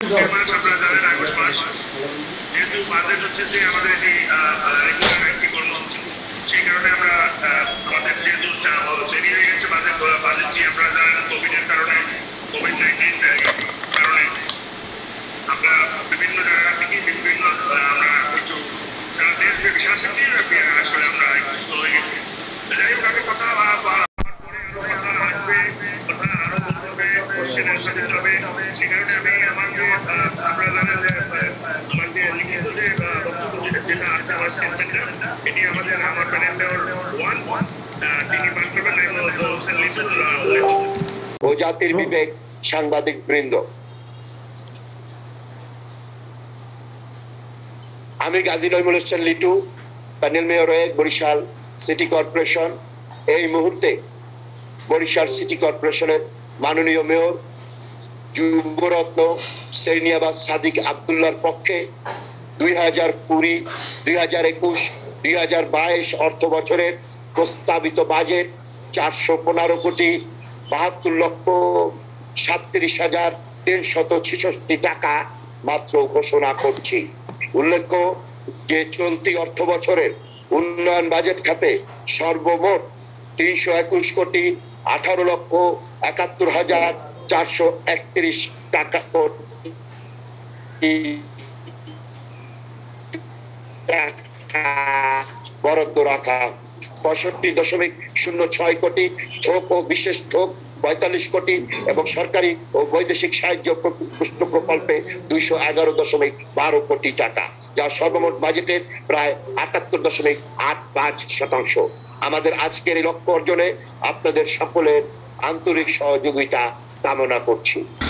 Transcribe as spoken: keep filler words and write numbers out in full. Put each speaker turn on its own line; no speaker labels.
মে মাস আপনারা জানেন আগস্ট মাস, যেহেতু বাজেট হচ্ছে যে আমাদের এটি রেগুলার একটি কর্মসূচি, সেই কারণে আমরা আমাদের যেহেতু দেরি হয়ে গেছে বাজেট বাজেটটি আপনারা জানেন কোভিড এর কারণে, কোভিড নাইন্টিন কারণে আমরা বিভিন্ন জায়গা থেকে বিভিন্ন আমরা কিছু সারা দেশব্যাপী সারা পৃথিবীব্যাপী আসলে আমরা একটু স্লো হয়ে গেছি। যাই হোক, আমি কথা পরে আরো কথা আসবে, কথা আরো বলতে হবে, কোশ্চেন অ্যান্সার দিতে হবে, সে কারণে আমি আমার যে আপনারা জানেন যে আমার যে লিখিত যে বক্তব্য যেটা আছে আমার স্টেটমেন্টটা, এটি আমাদের আমার প্যানেল ওয়ান ওয়ান তিনি পাঠ করবেন হোসেন লিটন।
ও জাতির বিবেক সাংবাদিক বৃন্দ, আমি গাজী নজরুল ইসলাম লিটু, প্যানেল মেয়র এক, বরিশাল সিটি কর্পোরেশন। এই মুহূর্তে বরিশাল সিটি কর্পোরেশনের মাননীয় মেয়র যুবরত্ন সেরনিয়াবাজ সাদিক আবদুল্লাহর পক্ষে দুই হাজার কুড়ি দুই হাজার একুশ দুই হাজার বাইশ অর্থ বছরের প্রস্তাবিত বাজেট চারশো পনেরো কোটি বাহাত্তর লক্ষ সাতত্রিশ হাজার তিনশত ছেষট্টি টাকা মাত্র ঘোষণা করছি। উল্লেখ্য যে চলতি অর্থ বছরের উন্নয়ন বাজেট খাতে সর্বমোট তিনশো একুশ কোটি আঠারো লক্ষ একাত্তর হাজার চারশো একত্রিশ টাকা বরাদ্দ রাখা, পঁয়ষট্টি দশমিক শূন্য ছয় কোটি থোক ও বিশেষ থোক পঁয়তাল্লিশ কোটি এবং সরকারি ও বৈদেশিক সাহায্য প্রকল্পে দুইশো এগারো দশমিক বারো কোটি টাকা, যা সর্বমোট বাজেটের প্রায় আটাত্তর দশমিক আট পাঁচ শতাংশ। আমাদের আজকের এই লক্ষ্য অর্জনে আপনাদের সকলের আন্তরিক সহযোগিতা কামনা করছি।